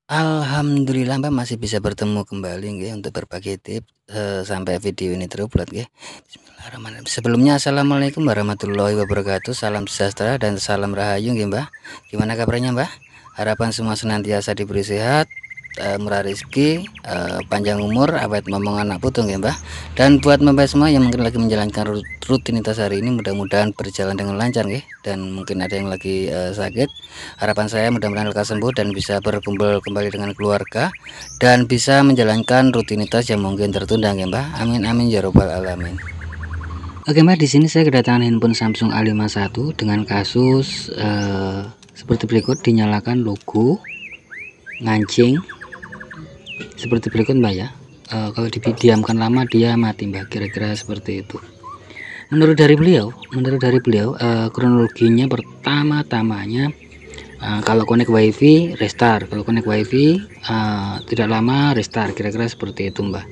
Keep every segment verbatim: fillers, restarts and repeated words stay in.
Alhamdulillah Mbak masih bisa bertemu kembali nggih untuk berbagi tips, eee, sampai video ini terupload nggih. Bismillahirrahmanirrahim. Sebelumnya assalamualaikum warahmatullahi wabarakatuh, salam sejahtera dan salam rahayu nggih Mbah. Gimana kabarnya Mbah? Harapan semua senantiasa diberi sehat, eee, murah rezeki, eee, panjang umur, awet momong anak putu nggih Mbah. Dan buat Mbah semua yang mungkin lagi menjalankan ru rutinitas hari ini mudah-mudahan berjalan dengan lancar nggih, dan mungkin ada yang lagi, eee, sakit. Harapan saya mudah-mudahan lekas sembuh dan bisa berkumpul kembali dengan keluarga dan bisa menjalankan rutinitas yang mungkin tertunda ya Mbah. Amin amin ya robbal alamin. Oke Mbak, di sini saya kedatangan handphone Samsung A lima puluh satu dengan kasus eh, seperti berikut. Dinyalakan logo ngancing seperti berikut Mbak ya. Eh, kalau didiamkan lama dia mati Mbak, kira-kira seperti itu. Menurut dari beliau, menurut dari beliau eh, kronologinya pertama-tamanya, Uh, kalau connect wifi restart, kalau connect wifi uh, tidak lama restart, kira-kira seperti itu Mbak.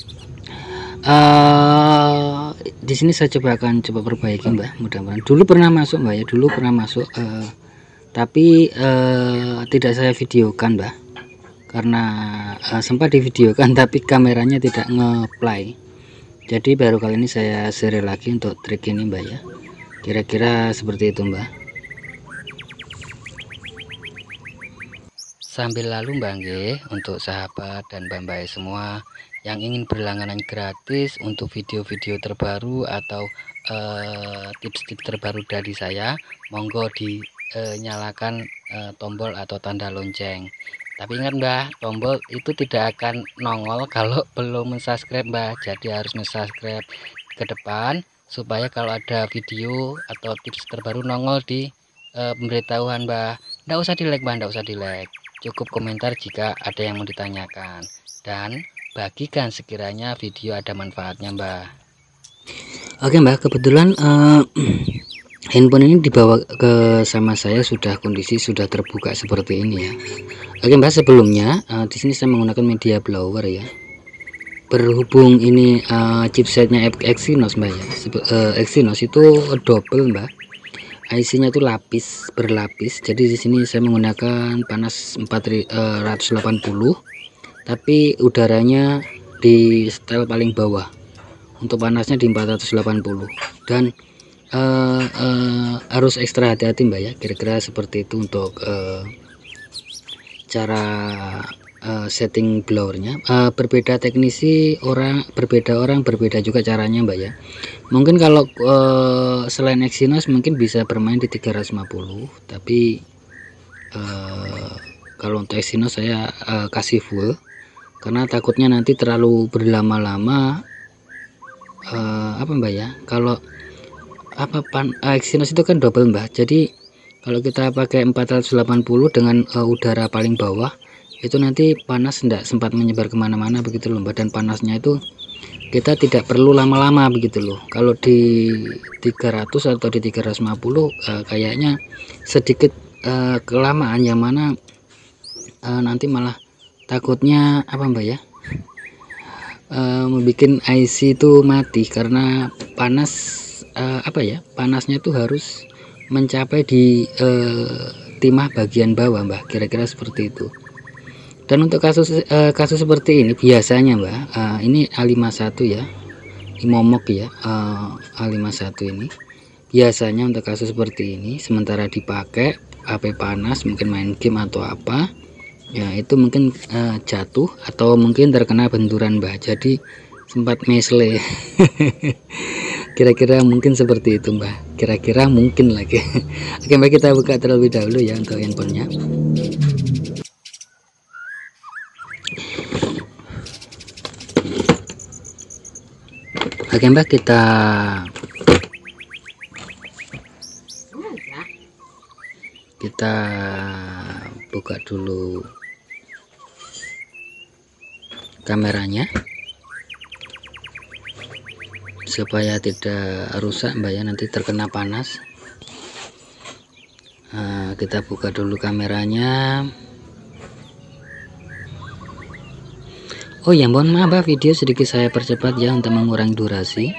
Uh, di sini saya coba akan coba perbaiki Mbak, mudah-mudahan. Dulu pernah masuk Mbak ya, dulu pernah masuk, uh, tapi uh, tidak saya videokan Mbak, karena uh, sempat divideokan tapi kameranya tidak ngeplay. Jadi baru kali ini saya share lagi untuk trik ini Mbak ya, kira-kira seperti itu Mbak. Sambil lalu Mbak nggih, untuk sahabat dan mbak-mbak semua yang ingin berlangganan gratis untuk video-video terbaru atau tips-tips uh, terbaru dari saya, monggo dinyalakan uh, tombol atau tanda lonceng. Tapi ingat Mbak, tombol itu tidak akan nongol kalau belum subscribe Mbak. Jadi harus subscribe ke depan supaya kalau ada video atau tips terbaru nongol di uh, pemberitahuan Mbak. Nggak usah di like Mbak, nggak usah di like. Cukup komentar jika ada yang mau ditanyakan, dan bagikan sekiranya video ada manfaatnya Mbak. Oke Mbak, kebetulan uh, handphone ini dibawa ke sama saya sudah kondisi sudah terbuka seperti ini ya. Oke Mbak, sebelumnya uh, di sini saya menggunakan media blower ya. Berhubung ini uh, chipsetnya Exynos Mbak ya, uh, Exynos itu double Mbak. I C-nya itu lapis berlapis. Jadi di sini saya menggunakan panas empat ratus delapan puluh, tapi udaranya di setel paling bawah. Untuk panasnya di empat ratus delapan puluh, dan uh, uh, harus ekstra hati-hati Mbak ya. Kira-kira seperti itu untuk uh, cara uh, setting blowernya. Uh, berbeda teknisi orang, berbeda orang, berbeda juga caranya Mbak ya. Mungkin kalau uh, selain Exynos mungkin bisa bermain di tiga ratus lima puluh, tapi uh, kalau untuk Exynos saya uh, kasih full karena takutnya nanti terlalu berlama-lama. Uh, apa Mbak ya, kalau apa pan uh, Exynos itu kan double Mbak, jadi kalau kita pakai empat ratus delapan puluh dengan uh, udara paling bawah itu nanti panas tidak sempat menyebar kemana-mana begitu loh Mbak, dan panasnya itu kita tidak perlu lama-lama begitu loh. Kalau di tiga ratus atau di tiga ratus lima puluh uh, kayaknya sedikit uh, kelamaan, yang mana uh, nanti malah takutnya apa Mbak ya, uh, membuat I C itu mati karena panas, uh, apa ya, panasnya itu harus mencapai di uh, timah bagian bawah Mbak, kira-kira seperti itu. Dan untuk kasus uh, kasus seperti ini biasanya Mbak, uh, ini A lima puluh satu ya, momok ya, uh, A lima puluh satu ini biasanya untuk kasus seperti ini sementara dipakai H P panas, mungkin main game atau apa ya, itu mungkin uh, jatuh atau mungkin terkena benturan Mbak, jadi sempat mesle. Kira-kira mungkin seperti itu Mbak, kira-kira mungkin lagi. Oke Mbak, kita buka terlebih dahulu ya untuk handphonenya. Oke Mbak, kita kita buka dulu kameranya supaya tidak rusak Mbak ya, nanti terkena panas. Nah, kita buka dulu kameranya. Oh ya, mohon maaf Mbak, video sedikit saya percepat ya untuk mengurangi durasi.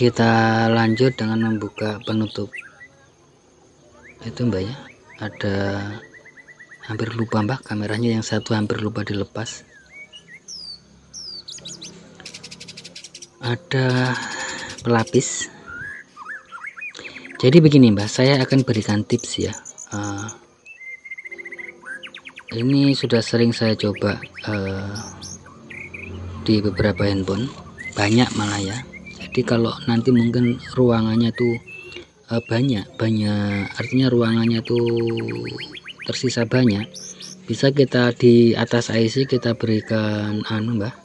kita lanjut dengan membuka penutup itu mbak ya. Ada hampir lupa mbak, kameranya yang satu hampir lupa dilepas. Ada pelapis. Jadi begini mbak, saya akan berikan tips ya. uh, ini sudah sering saya coba uh, di beberapa handphone, banyak malah ya. Jadi kalau nanti mungkin ruangannya tuh uh, banyak banyak artinya ruangannya tuh tersisa banyak, bisa kita di atas I C kita berikan anu mbak,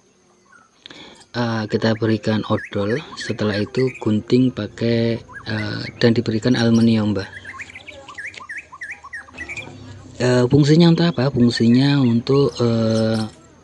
uh, kita berikan odol, setelah itu gunting pakai uh, dan diberikan aluminium mbak. Uh, fungsinya untuk apa? Fungsinya untuk uh,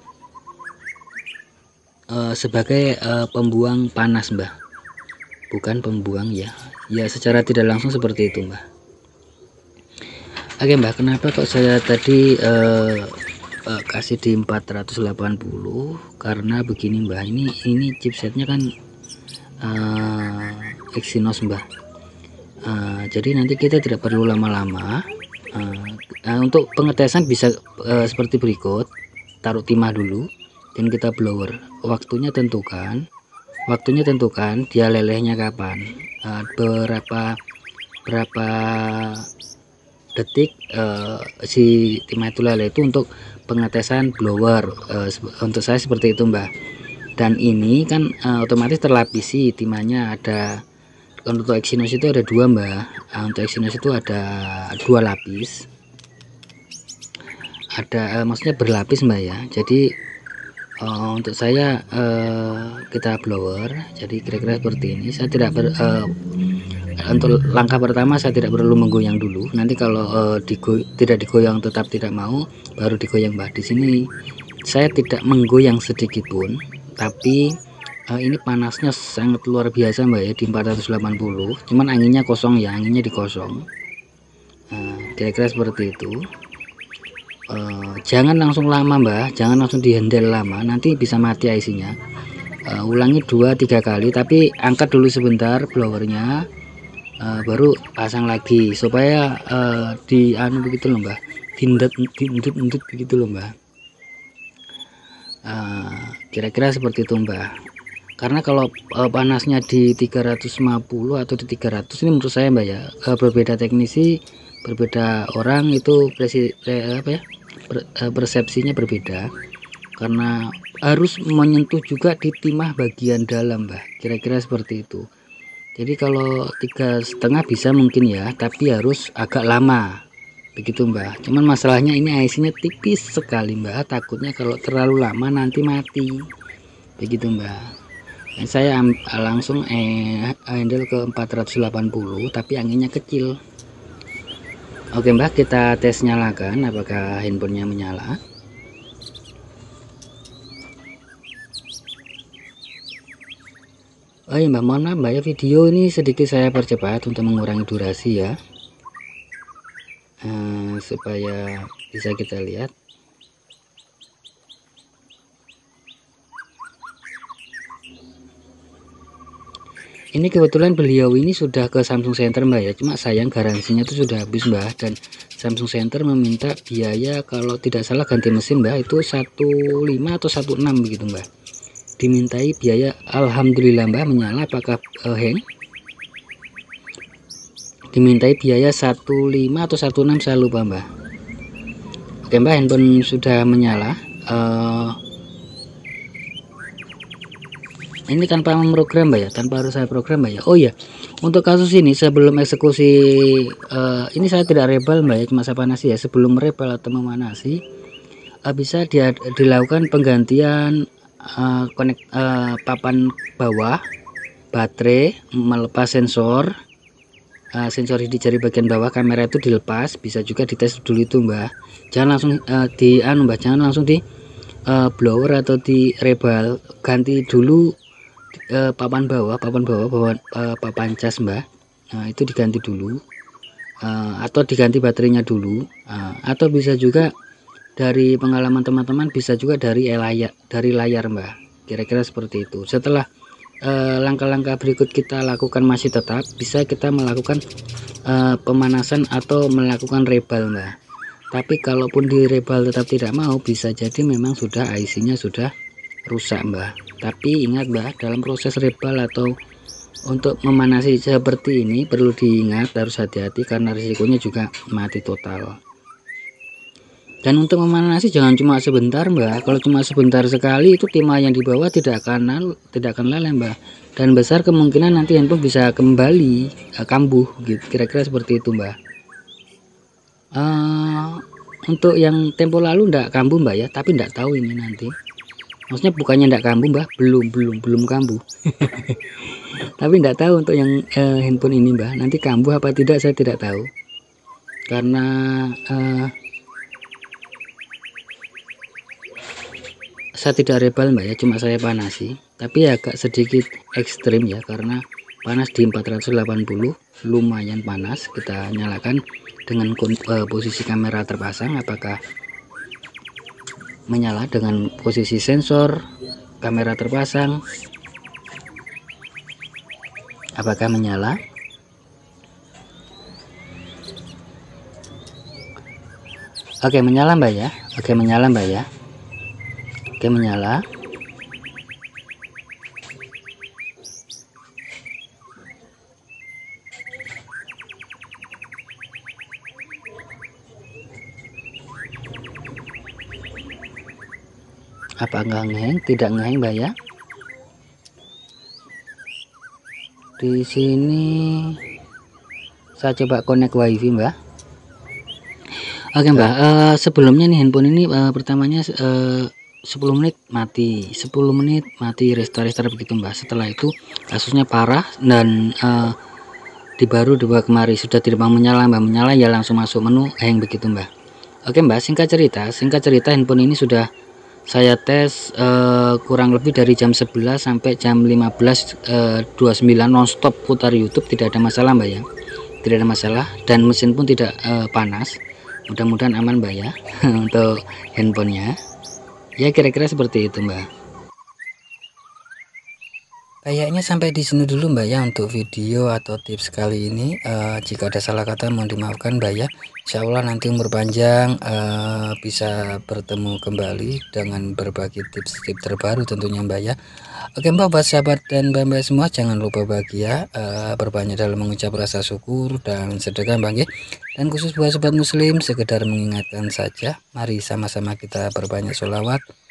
uh, sebagai uh, pembuang panas mbak, bukan pembuang ya, ya secara tidak langsung seperti itu mbak. Oke mbak, kenapa kok saya tadi uh, uh, kasih di empat ratus delapan puluh? Karena begini mbak, ini ini chipsetnya kan uh, Exynos mbak. Uh, jadi nanti kita tidak perlu lama-lama. Uh, uh, untuk pengetesan bisa uh, seperti berikut. Taruh timah dulu dan kita blower. Waktunya tentukan, waktunya tentukan dia lelehnya kapan, uh, berapa berapa detik uh, si timah itu leleh, itu untuk pengetesan blower. Uh, untuk saya seperti itu mbak. Dan ini kan uh, otomatis terlapisi timahnya. Ada untuk Exynos itu ada dua mbak. Uh, untuk Exynos itu ada dua lapis, ada uh, maksudnya berlapis mbak ya. Jadi uh, untuk saya uh, kita blower, jadi kira-kira seperti ini. Saya tidak ber, uh, untuk langkah pertama saya tidak perlu menggoyang dulu. Nanti kalau uh, digo tidak digoyang tetap tidak mau, baru digoyang mbak. Di sini saya tidak menggoyang sedikit pun, tapi uh, ini panasnya sangat luar biasa mbak ya di empat ratus delapan puluh. Cuman anginnya kosong ya, anginnya dikosong. Kira-kira uh, seperti itu. Uh, jangan langsung lama mbak, jangan langsung dihandle lama, nanti bisa mati I C-nya. Uh, ulangi dua tiga kali, tapi angkat dulu sebentar blowernya, uh, baru pasang lagi supaya uh, di anu begitu loh mbak, dindet dindet dindet begitu loh mbak. Kira-kira uh, seperti itu mbak. Karena kalau uh, panasnya di tiga ratus lima puluh atau di tiga ratus, ini menurut saya mbak ya, uh, berbeda teknisi, berbeda orang itu presi, eh, apa ya, persepsinya berbeda, karena harus menyentuh juga di timah bagian dalam mbak. Kira-kira seperti itu. Jadi kalau tiga setengah bisa mungkin ya, tapi harus agak lama begitu mbak. Cuman masalahnya ini I C-nya tipis sekali mbak, takutnya kalau terlalu lama nanti mati begitu mbak. Dan saya langsung eh handle ke empat ratus delapan puluh, tapi anginnya kecil. Oke mbak, kita tes nyalakan apakah handphonenya menyala. Oh iya mbak, mohon maaf mbak ya, video ini sedikit saya percepat untuk mengurangi durasi ya, uh, supaya bisa kita lihat. Ini kebetulan beliau ini sudah ke Samsung Center mbak ya, cuma sayang garansinya itu sudah habis mbak, dan Samsung Center meminta biaya kalau tidak salah ganti mesin mbak itu satu lima atau satu enam begitu mbak, dimintai biaya. Alhamdulillah mbak menyala. Apakah uh, hang? Dimintai biaya satu lima atau satu enam, saya lupa mbak. Oke mbak, handphone sudah menyala. uh, Ini tanpa memprogram mbak ya, tanpa harus saya program mbak ya. Oh ya, untuk kasus ini sebelum eksekusi, uh, ini saya tidak rebel mbak ya, cuma saya panasi ya. Sebelum rebel atau memanasi, uh, bisa dia dilakukan penggantian uh, konek uh, papan bawah baterai, melepas sensor, uh, sensor di jari bagian bawah kamera itu dilepas. Bisa juga dites dulu itu mbak. Jangan langsung uh, di anu mbak, jangan langsung di uh, blower atau di rebel, ganti dulu Uh, papan bawah, papan bawah, bawah uh, papan cas mbak. Nah itu diganti dulu, uh, atau diganti baterainya dulu, uh, atau bisa juga dari pengalaman teman-teman, bisa juga dari layar, dari layar mbak. Kira-kira seperti itu. Setelah langkah-langkah uh, berikut kita lakukan masih tetap bisa kita melakukan uh, pemanasan atau melakukan rebal Mbak. Tapi kalaupun di rebal tetap tidak mau, bisa jadi memang sudah I C-nya sudah rusak Mbak. Tapi ingat Mbak, dalam proses rebal atau untuk memanasi seperti ini perlu diingat, harus hati-hati karena risikonya juga mati total. Dan untuk memanasi jangan cuma sebentar Mbak. Kalau cuma sebentar sekali itu timah yang di bawah tidak akan tidak akan leleh Mbak. Dan besar kemungkinan nanti handphone bisa kembali uh, kambuh gitu. Kira-kira seperti itu Mbak. Uh, untuk yang tempo lalu ndak kambuh Mbak ya, tapi ndak tahu ini nanti. Maksudnya bukannya ndak kambuh Mbak, belum belum belum kambuh. Tapi ndak tahu untuk yang uh, handphone ini Mbak, nanti kambuh apa tidak saya tidak tahu. Karena uh, saya tidak rebal Mbak ya, cuma saya panasi, tapi agak sedikit ekstrim ya karena panas di empat ratus delapan puluh, lumayan panas. Kita nyalakan dengan uh, posisi kamera terpasang, apakah menyala dengan posisi sensor kamera terpasang, apakah menyala. Oke menyala Mbak ya, oke menyala Mbak ya. Oke menyala. Apa enggak ngeheng? Tidak ngeheng Mbak ya. Di sini saya coba connect wifi Mbak. Oke Mbak, uh, sebelumnya nih handphone ini uh, pertamanya uh, sepuluh menit mati, sepuluh menit mati, restart restart begitu Mbak. Setelah itu kasusnya parah dan uh, di baru dua kemari sudah tidak mau menyala Mbak, menyala ya langsung masuk menu hang begitu Mbak. Oke Mbak, singkat cerita singkat cerita handphone ini sudah saya tes uh, kurang lebih dari jam sebelas sampai jam lima belas dua puluh sembilan nonstop putar YouTube, tidak ada masalah Mbak ya, tidak ada masalah, dan mesin pun tidak uh, panas. Mudah-mudahan aman Mbak ya untuk handphonenya ya, kira-kira seperti itu Mbak. Kayaknya sampai di sini dulu Mbak ya untuk video atau tips kali ini. Uh, jika ada salah kata mohon dimaafkan Mbak ya. Insya Allah nanti umur panjang uh, bisa bertemu kembali dengan berbagi tips-tips terbaru tentunya Mbak ya. Oke Mbak, buat sahabat dan Mbak-Mbak semua jangan lupa bahagia, uh, berbanyak dalam mengucap rasa syukur dan sedekah Mbak ya. Dan khusus buat sobat muslim sekedar mengingatkan saja, mari sama-sama kita berbanyak sholawat